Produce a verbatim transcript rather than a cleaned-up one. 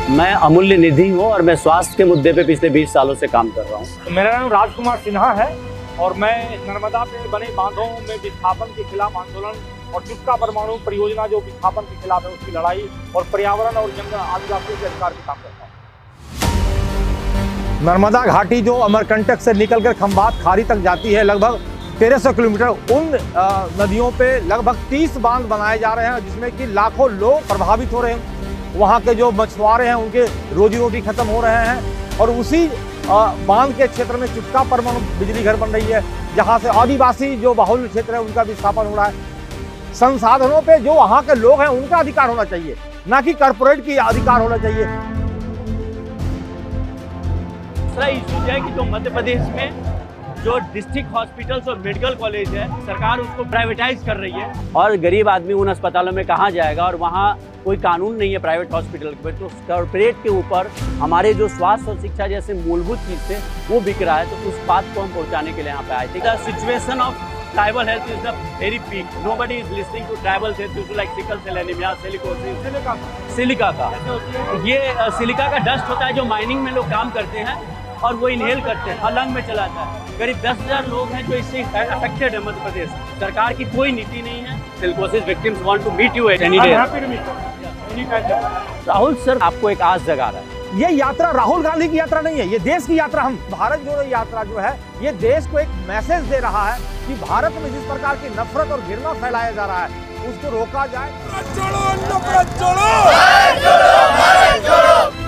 मैं अमूल्य निधि हूँ और मैं स्वास्थ्य के मुद्दे पे पिछले बीस सालों से काम कर रहा हूँ। मेरा नाम राजकुमार सिन्हा है और मैं नर्मदा पे बने बांधों में विस्थापन के खिलाफ आंदोलन और चुटका परमाणु परियोजना जो विस्थापन के खिलाफ है उसकी लड़ाई और पर्यावरण और जंगल आदिवासियों के अधिकार के काम करता हूँ। नर्मदा घाटी जो अमरकंटक से निकलकर खंभात खाड़ी तक जाती है, लगभग तेरह सौ किलोमीटर, उन नदियों पे लगभग तीस बांध बनाए जा रहे हैं जिसमें कि लाखों लोग प्रभावित हो रहे हैं। वहाँ के जो मछुआरे हैं उनके रोजी रोटी खत्म हो रहे हैं और उसी बांध के क्षेत्र में चुटका परमाणु बिजली घर बन रही है जहाँ से आदिवासी जो बाहुल्य क्षेत्र है उनका विस्थापन हो रहा है। संसाधनों पे जो वहाँ के लोग हैं उनका अधिकार होना चाहिए, ना कि कॉर्पोरेट की अधिकार होना चाहिए। दूसरा इशू है कि जो मध्य प्रदेश में जो डिस्ट्रिक्ट हॉस्पिटल्स और मेडिकल कॉलेज है, सरकार उसको प्राइवेटाइज कर रही है और गरीब आदमी उन अस्पतालों में कहाँ जाएगा और वहाँ कोई कानून नहीं है प्राइवेट हॉस्पिटल के। तो कॉर्पोरेट के ऊपर हमारे जो स्वास्थ्य और शिक्षा जैसे मूलभूत चीज थे वो बिक रहा है, तो उस बात को हम पहुँचाने के लिए यहाँ पे आए थे। The situation of tribal health is the very peak, nobody is listening to tribal health issue like sickle cell anaemia, silicosis, silica silica का ये सिलिका का डस्ट होता है जो माइनिंग में लोग काम करते हैं और वो इनहेल करते हैं, लंग में चला जाता है। करीब दस हजार लोग हैं जो इससे अफेक्टेड है मध्य प्रदेश। सरकार की कोई नीति नहीं है। Silicosis victims want to meet you any day. Rahul sir आपको एक आस जगा रहा है। ये यात्रा राहुल गांधी की यात्रा नहीं है, ये देश की यात्रा। हम भारत जोड़ो यात्रा जो है ये देश को एक मैसेज दे रहा है कि भारत में जिस प्रकार की नफरत और घृणा फैलाया जा रहा है उसको रोका जाए।